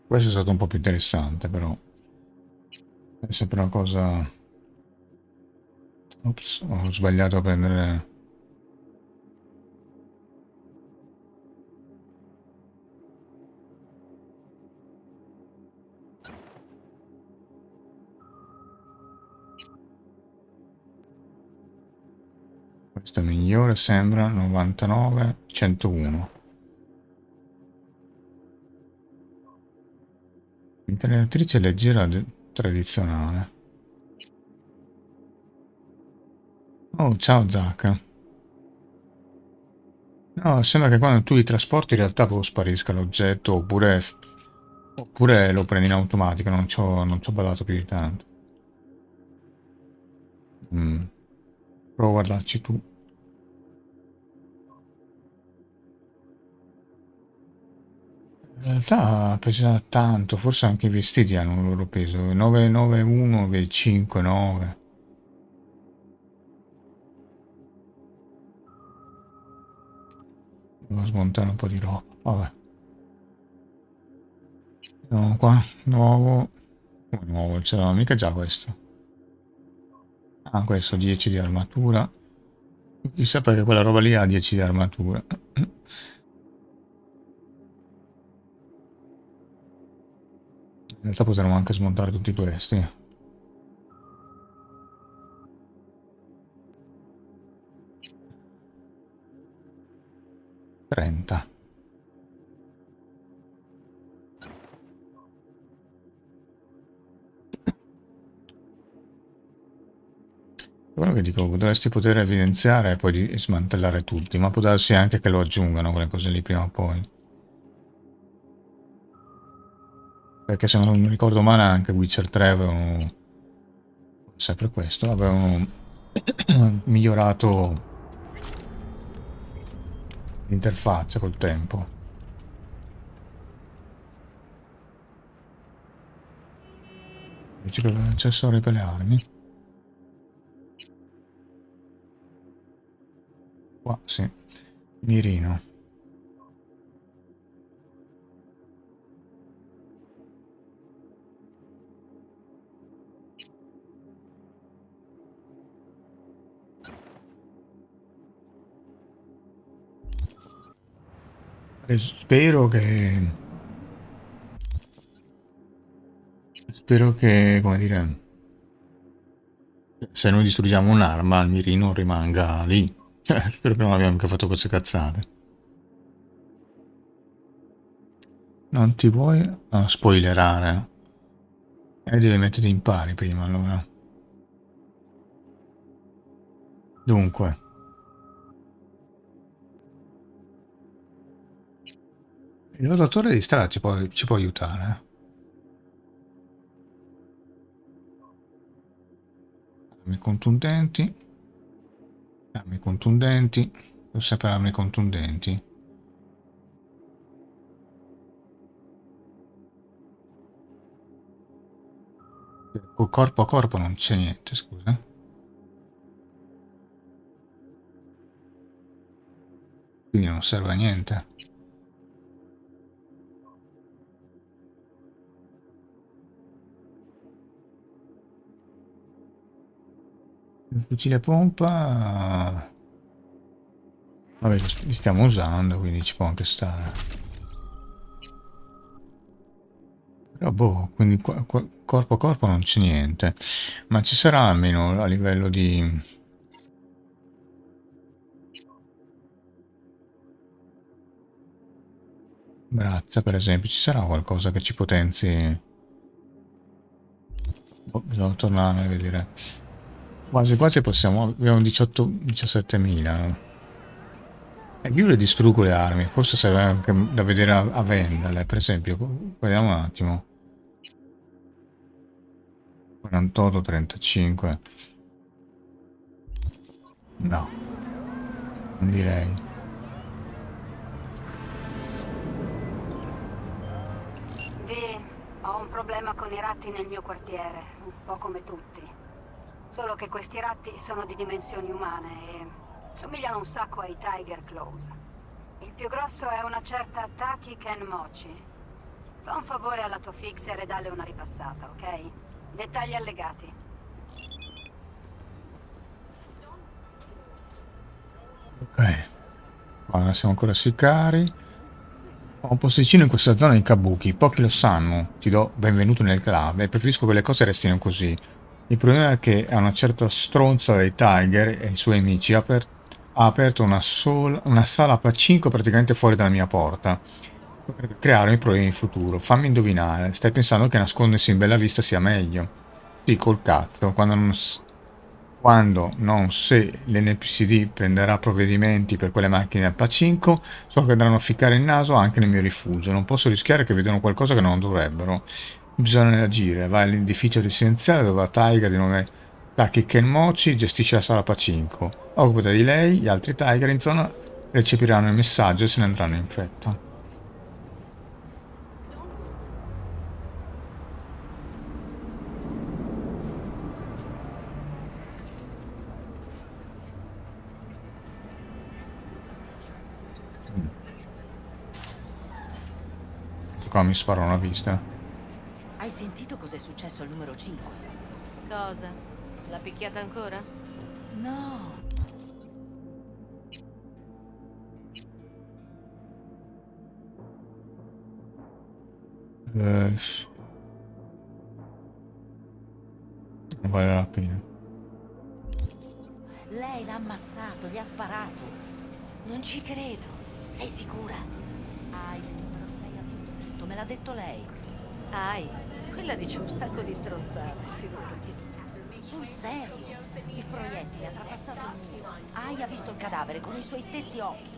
Questo è stato un po' più interessante, però è sempre una cosa. Ops, ho sbagliato a prendere. Questo è migliore, sembra 99, 101. Integratrice leggera tradizionale. Oh, ciao Zach. No, sembra che quando tu li trasporti in realtà poi sparisca l'oggetto oppure lo prendi in automatico, non ci ho badato più di tanto. Mm. Prova a guardarci tu. In realtà pesa tanto, forse anche i vestiti hanno un loro peso. 991, 5,9. Devo smontare un po' di roba. Vabbè. No, qua, nuovo. Come nuovo, c'era mica già questo. Ah, questo 10 di armatura. Chissà perché quella roba lì ha 10 di armatura. In realtà potremmo anche smontare tutti questi. 30. Quello che dico, dovresti poter evidenziare e poi smantellare tutti, ma può darsi anche che lo aggiungano quelle cose lì prima o poi. Perché se non ricordo male anche Witcher 3 avevano, sempre questo, avevano migliorato l'interfaccia col tempo. Dice che accessori per le armi. Qua, sì. Mirino. E spero che, come dire, se noi distruggiamo un'arma, il mirino rimanga lì. Spero che non abbiamo mica fatto queste cazzate. Non ti vuoi spoilerare? Devi metterti in pari prima, allora. Dunque, il lottatore di strada ci può aiutare. Armi contundenti. Armi contundenti. Devo sempre armi contundenti. Col corpo a corpo non c'è niente, scusa. Quindi non serve a niente. Il fucile pompa. Vabbè, li stiamo usando, quindi ci può anche stare. Però boh, quindi corpo a corpo non c'è niente. Ma ci sarà almeno a livello di braccia, per esempio, ci sarà qualcosa che ci potenzi. Boh, bisogna tornare a vedere. Quasi quasi possiamo. Abbiamo 18, 17.000. E io le distruggo le armi, forse serve anche da vedere a venderle, per esempio. Vediamo un attimo. 48, 35. No, non direi. Di, ho un problema con i ratti nel mio quartiere, un po' come tutti. Solo che questi ratti sono di dimensioni umane e somigliano un sacco ai Tiger Claws. Il più grosso è una certa Taki Kenmochi. Fa un favore alla tua fixer e dalle una ripassata, ok? Dettagli allegati. Ok. Allora, siamo ancora sicari. Ho un posticino in questa zona di Kabuki, pochi lo sanno. Ti do benvenuto nel club e preferisco che le cose restino così. Il problema è che a una certa stronza dei Tiger e i suoi amici ha aperto una sala Pachinko praticamente fuori dalla mia porta. Potrebbe crearmi problemi in futuro. Fammi indovinare, stai pensando che nascondersi in bella vista sia meglio? Sì, col cazzo, quando non se l'NPCD prenderà provvedimenti per quelle macchine a Pachinko, so che andranno a ficcare il naso anche nel mio rifugio. Non posso rischiare che vedano qualcosa che non dovrebbero. Bisogna agire. Vai all'edificio residenziale dove la Tiger di nome Taki Kenmochi gestisce la sala Pachinko. Occupati di lei, gli altri Tiger in zona recepiranno il messaggio e se ne andranno in fretta. Qua mi sparo una vista. Hai sentito cos'è successo al numero 5? Cosa? L'ha picchiata ancora? No. Non vale la pena. Lei l'ha ammazzato, gli ha sparato. Non ci credo. Sei sicura? Il numero 6 ha visto tutto, me l'ha detto lei. Quella dice un sacco di stronzate, figurati. Sul serio? Il proiettile ha trapassato il muro. Ha visto il cadavere con i suoi stessi occhi.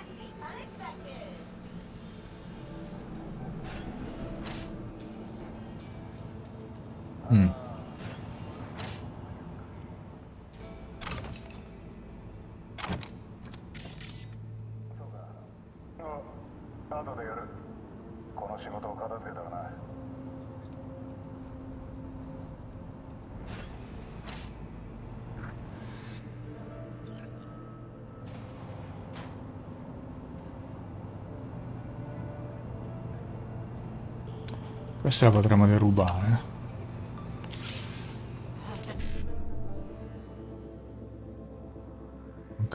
Questa la potremmo derubare. Ok.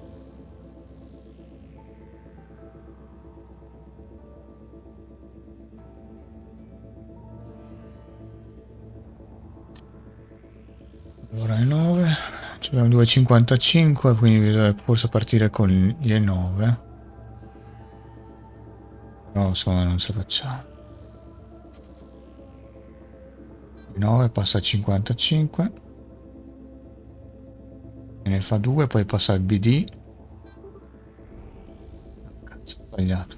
Ora è 9. Abbiamo 2,55, quindi bisogna forse partire con le 9. No, secondo me non ce la facciamo. 9 passa a 55. E ne fa 2, poi passa al BD. Cazzo, ho sbagliato.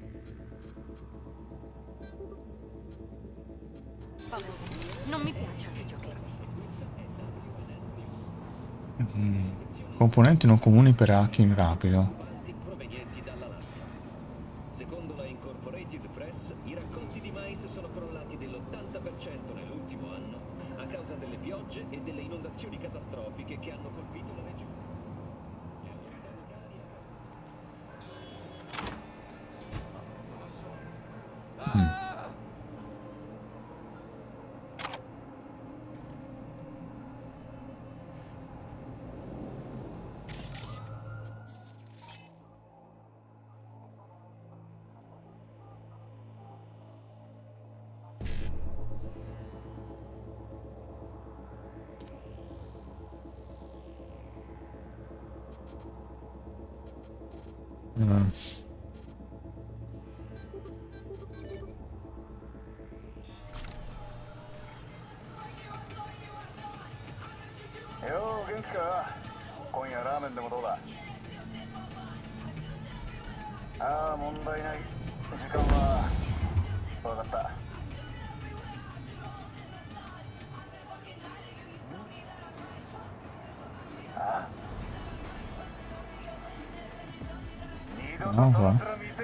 Non mi piacciono i giochetti. Componenti non comuni per hacking rapido. Provenienti dall'Alaska. Secondo la Incorporated Press, i raccolti di mais sono crollati dell'80% nell'ultimo anno a causa delle piogge e delle inondazioni catastrofiche che hanno colpito la regione. Le autorità locali No, va.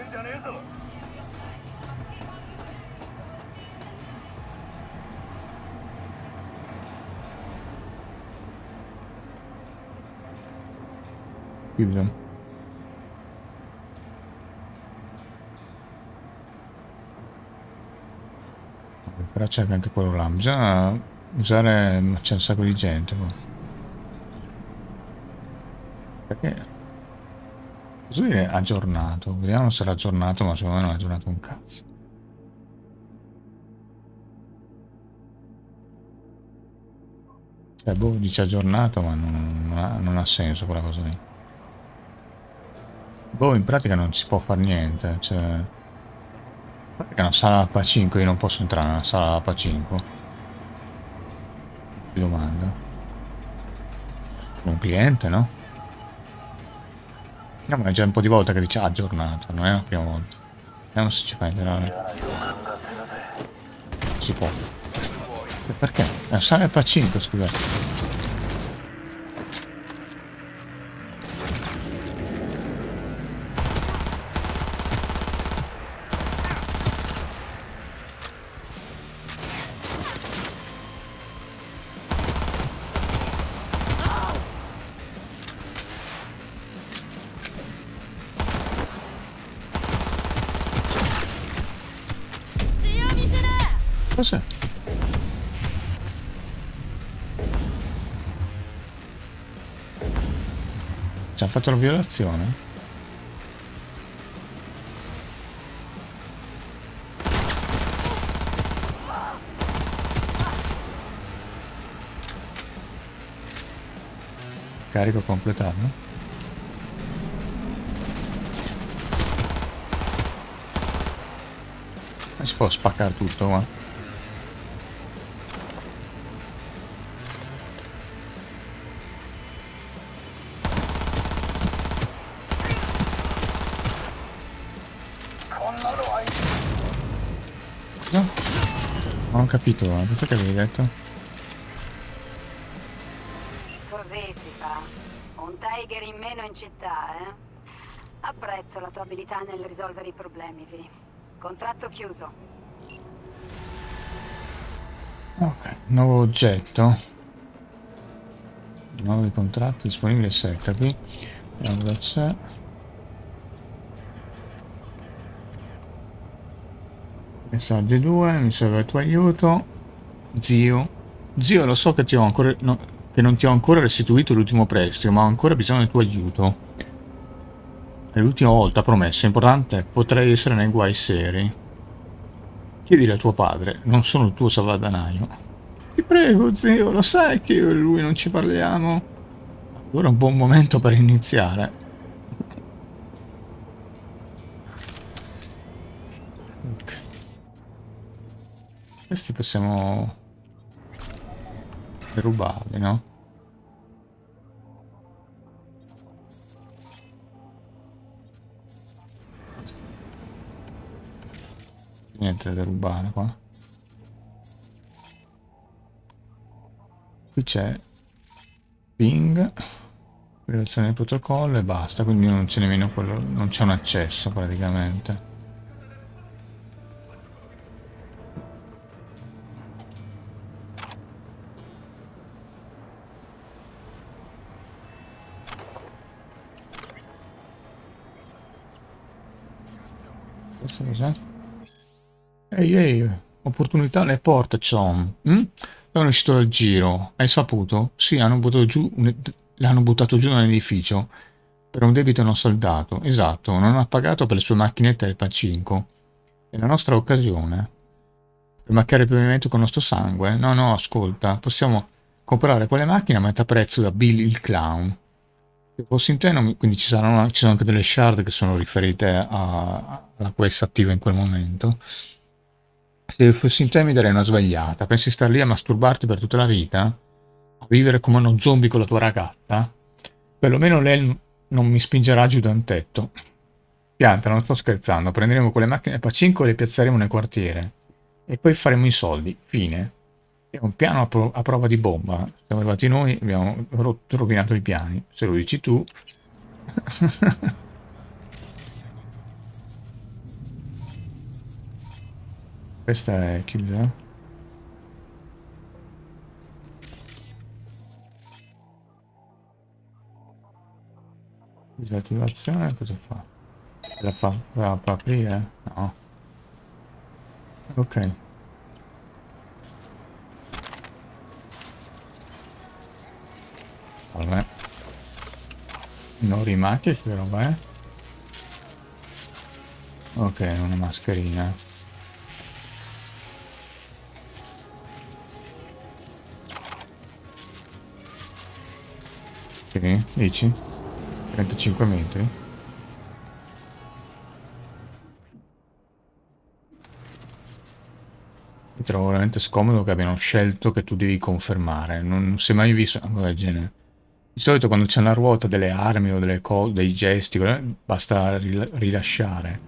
Chiuso. Però c'è anche quello là. Bisogna usare... ma c'è un sacco di gente qua. Perché? Posso dire aggiornato? Vediamo se era aggiornato, ma secondo me non è aggiornato un cazzo. Cioè, boh, dice aggiornato, ma non ha senso quella cosa lì. Boh, in pratica non si può fare niente, cioè... Perché è una sala P5, io non posso entrare nella sala P5. Ti domanda. Sono un cliente, no? No, ma è già un po' di volte che dice aggiornato, non è la prima volta. Vediamo se ci fa entrare. Si può. Perché? È una sala P5, scusate. Cos'è? Ci ha fatto la violazione? Carico completato? Ma si può spaccare tutto qua? No? Non ho capito, cosa che avevi detto? Così si fa. Un Tiger in meno in città, eh? Apprezzo la tua abilità nel risolvere i problemi, Vi. Contratto chiuso. Ok, nuovo oggetto. Nuovi contratti disponibili 7 qui. Vediamo cosa c'è. Messaggi 2, mi serve il tuo aiuto. Zio. Zio, lo so che ti ho ancora. Che non ti ho ancora restituito l'ultimo prestito, ma ho ancora bisogno del tuo aiuto. È l'ultima volta, promesso, è importante, potrei essere nei guai seri. Chiedile a tuo padre, non sono il tuo salvadanaio. Ti prego, zio, lo sai che io e lui non ci parliamo? Allora è un buon momento per iniziare. Ok. Questi possiamo derubarli, no? Niente da derubare qua. Qui c'è ping, relazione del protocollo e basta, quindi non c'è nemmeno quello, non c'è un accesso praticamente. Questo cos'è? Ehi, ehi, opportunità alle porte, Chom. Sono uscito dal giro. Hai saputo? Sì, hanno buttato giù l'hanno buttato giù nell'edificio per un debito non saldato. Esatto, non ha pagato per le sue macchinette del Pacinco. È la nostra occasione. Per macchiare il pavimento con il nostro sangue? No, no, ascolta. Possiamo comprare quelle macchine a metà prezzo da Bill il Clown. Se fossi in te, quindi ci sono anche delle shard che sono riferite alla quest attiva in quel momento. Se fossi in te mi darei una svegliata. Pensi star lì a masturbarti per tutta la vita? A vivere come uno zombie con la tua ragazza? Perlomeno lei non mi spingerà giù da un tetto. Pianta, non sto scherzando. Prenderemo quelle macchine Pacinco e le piazzeremo nel quartiere. E poi faremo i soldi. Fine. È un piano a prova di bomba. Siamo arrivati noi, abbiamo rovinato i piani. Se lo dici tu. Questa è chiusa. Disattivazione, cosa fa? La fa aprire? No. Ok. Vabbè. Non rimacchia, che roba è? Ok, una mascherina. Sì, dici? 35 metri? Mi trovo veramente scomodo che abbiano scelto che tu devi confermare. Non si è mai visto una cosa del genere. Di solito quando c'è una ruota delle armi o delle cose, dei gesti, basta rilasciare.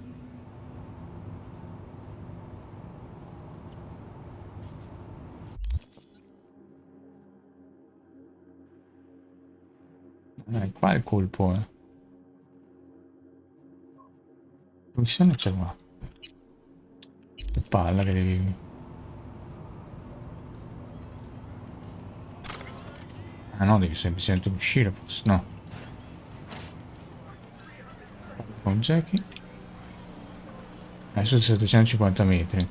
Qua è il colpo, eh. Che missione c'è qua? Che palla che devi... Ah no, devi semplicemente uscire, forse. No. Con Jackie. Adesso 750 metri.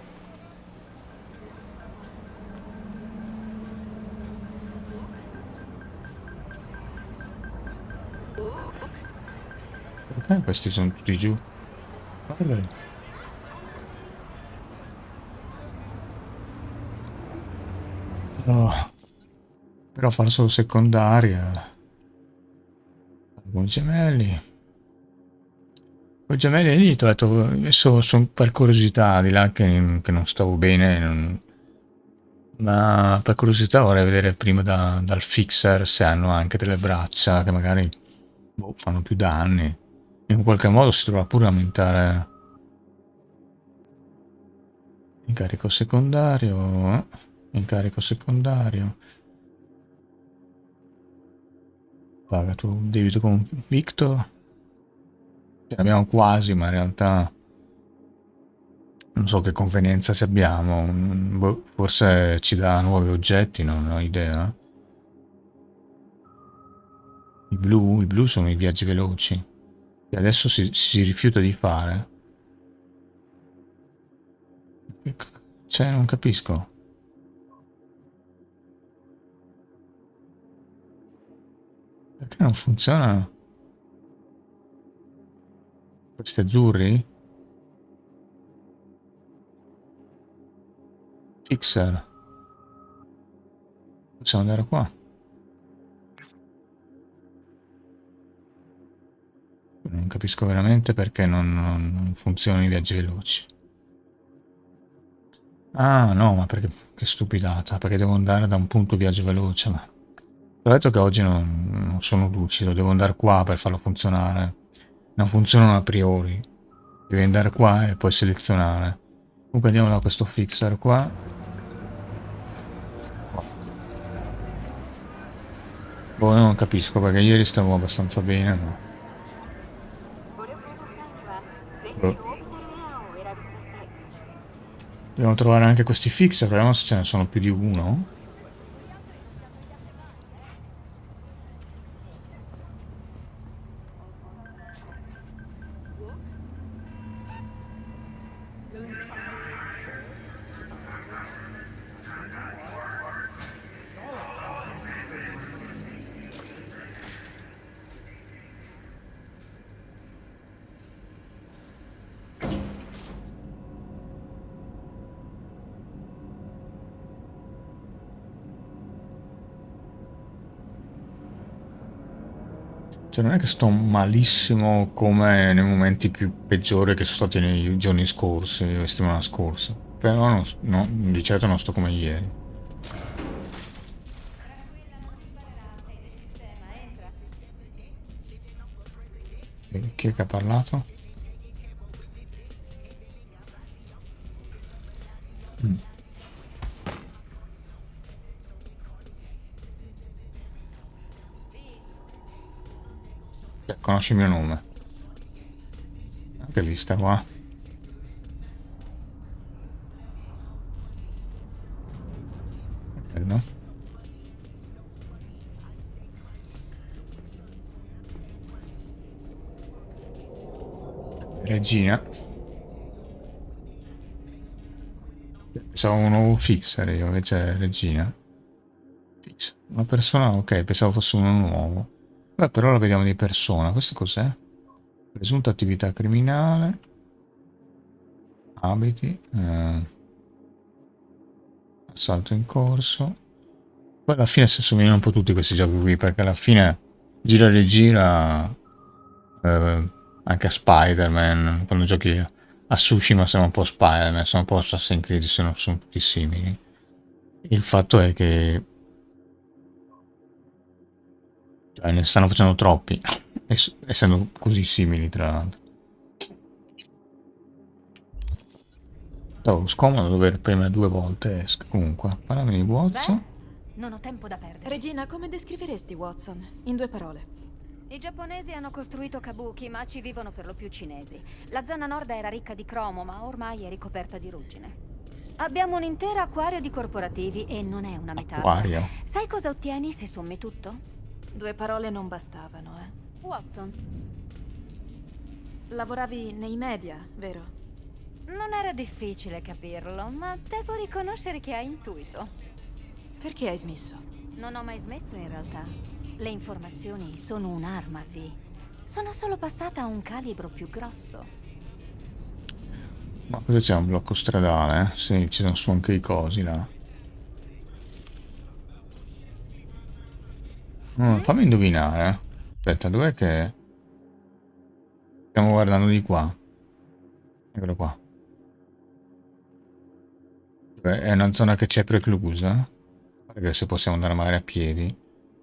Perché questi sono tutti giù? Guardali. Oh. Però fare solo secondaria. Con i gemelli. Con i gemelli lì ti ho detto, adesso sono per curiosità, di là che non stavo bene, ma per curiosità vorrei vedere prima dal fixer se hanno anche delle braccia che magari boh, fanno più danni. In qualche modo si dovrà pure aumentare incarico secondario. Incarico secondario. Paga tu debito con Victor. Ce l'abbiamo quasi, ma in realtà non so che convenienza se abbiamo. Boh, forse ci dà nuovi oggetti, non ho idea. I blu sono i viaggi veloci. E adesso si rifiuta di fare. Cioè, non capisco. Perché non funzionano? Questi azzurri? Fixer. Possiamo andare qua. Non capisco veramente perché non funzionano i viaggi veloci. Ah, no, ma perché... Che stupidata, perché devo andare da un punto viaggio veloce, ma... Ho detto che oggi non sono lucido, devo andare qua per farlo funzionare. Non funzionano a priori. Devi andare qua e poi selezionare. Comunque andiamo da questo fixer qua. Boh, non capisco perché ieri stavo abbastanza bene, ma... Boh. Dobbiamo trovare anche questi fixer, vediamo se ce ne sono più di uno. Cioè non è che sto malissimo come nei momenti più peggiori che sono stati nei giorni scorsi, la settimana scorsa. Però di certo non sto come ieri. E chi è che ha parlato? Conosci il mio nome. Anche vista qua. Bello. Regina. Pensavo un nuovo fixer io, invece è Regina. Una persona, ok, pensavo fosse uno nuovo. Beh, però la vediamo di persona. Questo cos'è? Presunta attività criminale. Abiti. Assalto in corso. Poi alla fine si assomigliano un po' tutti questi giochi qui, perché alla fine gira e rigira anche a Spider-Man, quando giochi a Tsushima sembra un po' Spider-Man, sono un po' Assassin's Creed, sono tutti simili. Il fatto è che cioè, ne stanno facendo troppi, essendo così simili tra l'altro. Stavo scomodo dover premere 2 volte ESC. Comunque, parlami di Watson. Non ho tempo da perdere. Regina, come descriveresti Watson? In 2 parole. I giapponesi hanno costruito kabuki, ma ci vivono per lo più cinesi. La zona nord era ricca di cromo, ma ormai è ricoperta di ruggine. Abbiamo un intero acquario di corporativi e non è una metafora. Acquario. Sai cosa ottieni se sommi tutto? 2 parole non bastavano, eh. Watson. Lavoravi nei media, vero? Non era difficile capirlo, ma devo riconoscere che hai intuito. Perché hai smesso? Non ho mai smesso in realtà. Le informazioni sono un'arma, V. Sono solo passata a un calibro più grosso. Ma cosa c'è? Un blocco stradale? Sì, ci sono anche i cosi là. Fammi indovinare. Aspetta, dov'è che... Stiamo guardando di qua. Eccolo qua. È una zona che c'è preclusa. Perché se possiamo andare magari a piedi.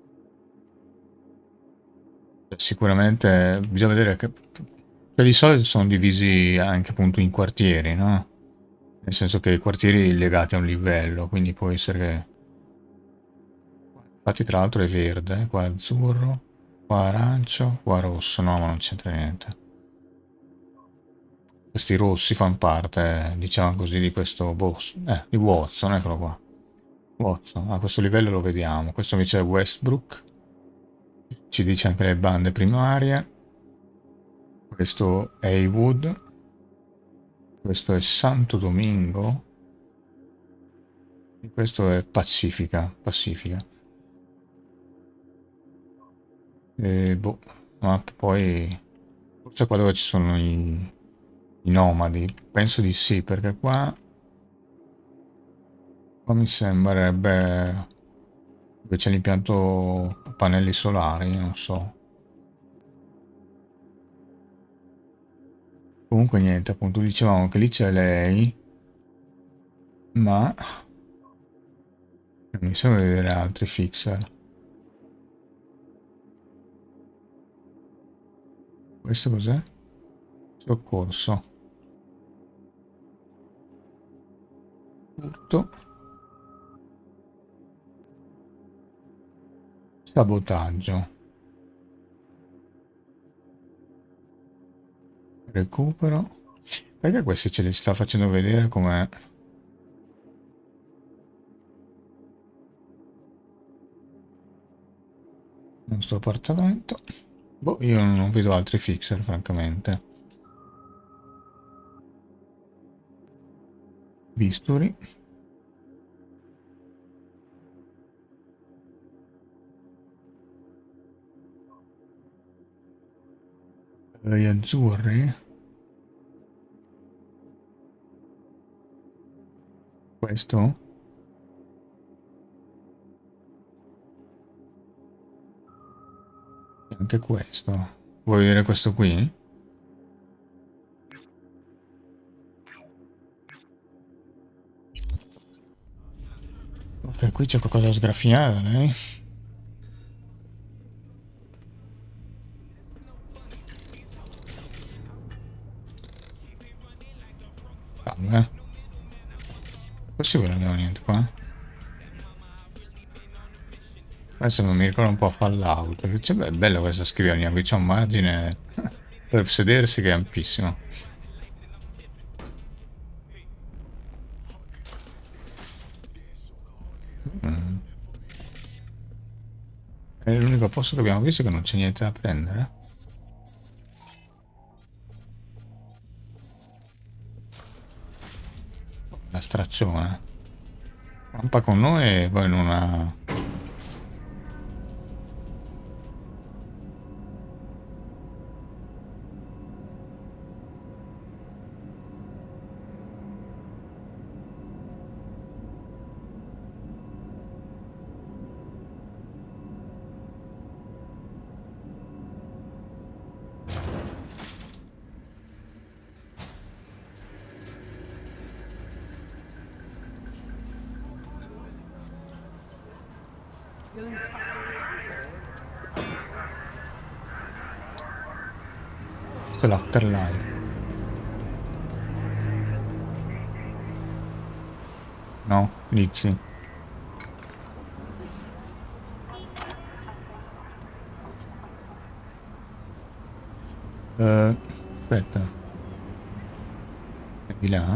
Sicuramente bisogna vedere che... Per di solito sono divisi anche appunto in quartieri, no? Nel senso che i quartieri legati a un livello, quindi può essere che... Infatti tra l'altro è verde, qua è azzurro, qua arancio, qua rosso, no ma non c'entra niente. Questi rossi fanno parte, diciamo così, di questo boss, di Watson, eccolo qua. Watson, a questo livello lo vediamo, questo invece è Westbrook, ci dice anche le bande primarie, questo è Haywood, questo è Santo Domingo, e questo è Pacifica. E boh, ma poi forse qua dove ci sono i nomadi, penso di sì, perché qua mi sembrerebbe dove c'è l'impianto a pannelli solari, non so. Comunque niente, appunto dicevamo che lì c'è lei, ma non mi sembra di vedere altri fixer. Questo cos'è? Soccorso. Furto. Sabotaggio. Recupero. Perché questi ce li sta facendo vedere come... Il nostro appartamento. Boh, io non vedo altri fixer, francamente. Bisturi. Gli azzurri. Questo? E anche questo. Vuoi vedere questo qui? Ok, qui c'è qualcosa da sgraffiare, lei. Calma, possibile non abbiamo niente qua? Adesso non mi ricordo un po' Fallout. Cioè, è bella questa scrivania, qui c'è un margine per sedersi che è ampissimo. È l'unico posto che abbiamo visto che non c'è niente da prendere. La stracciona. Campa con noi e poi non ha... Questo è l'afterlife. No, inizi. Aspetta. È di là?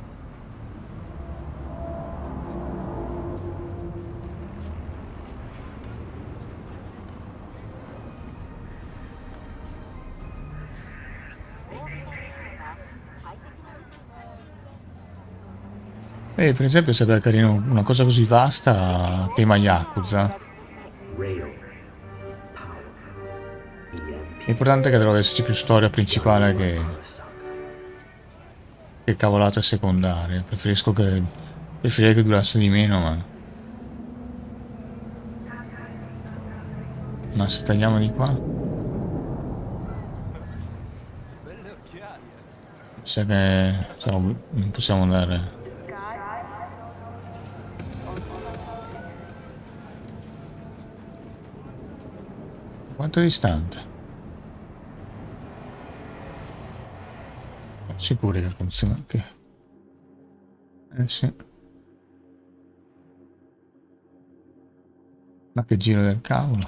Per esempio sarebbe carino una cosa così vasta, tema Yakuza. L'importante è che dovrebbe esserci più storia principale che cavolate secondarie. Preferirei che durasse di meno, ma se tagliamo di qua, mi sa che non possiamo andare. Quanto è distante? Sicuri che funziona anche. Sì. Ma che giro del cavolo.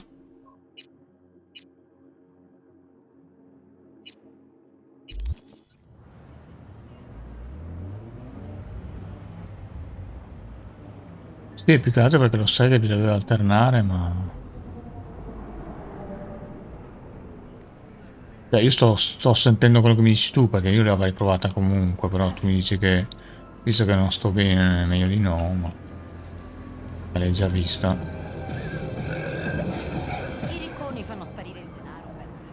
Sì, più che altro perché lo sai che bisogna alternare, ma... io sto sentendo quello che mi dici tu, perché io l'avrei provata comunque, però tu mi dici che, visto che non sto bene, è meglio di no, ma l'hai già vista. I ricconi fanno sparire il denaro,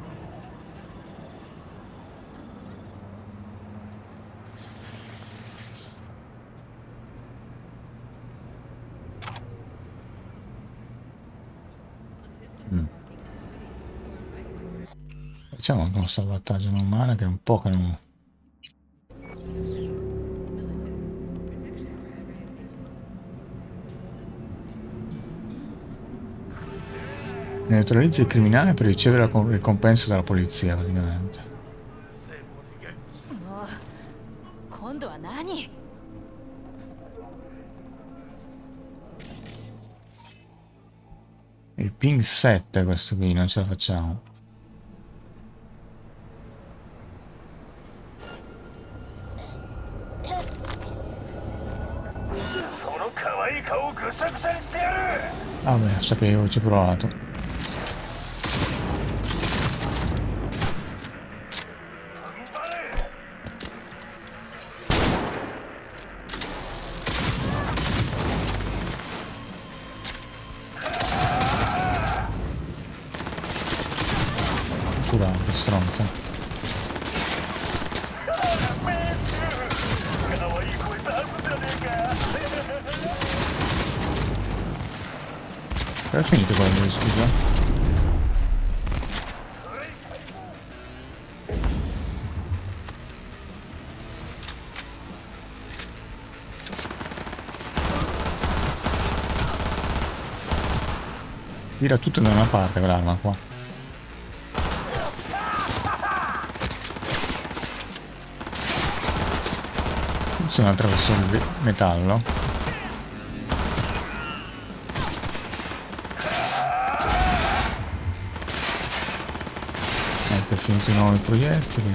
Facciamo anche un salvataggio normale che è un po' che non... Neutralizzi il criminale per ricevere la ricompensa dalla polizia, praticamente. Il ping 7 questo qui, non ce la facciamo. Vabbè, sapevo, ci ho provato. Curante, stronza. È finito quello lì, scusa. Tira tutto da una parte quell'arma qua. Funziona attraverso il metallo. Ecco, è finito i nuovi proiettili.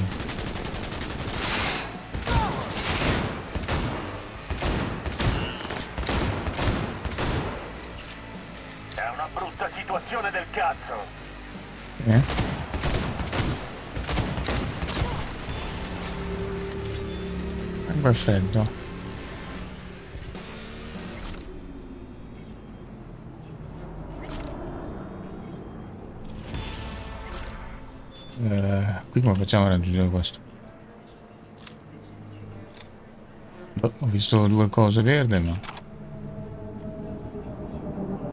È una brutta situazione del cazzo. È un bel freddo. Qui come facciamo a raggiungere questo? Ho visto due cose verde, ma...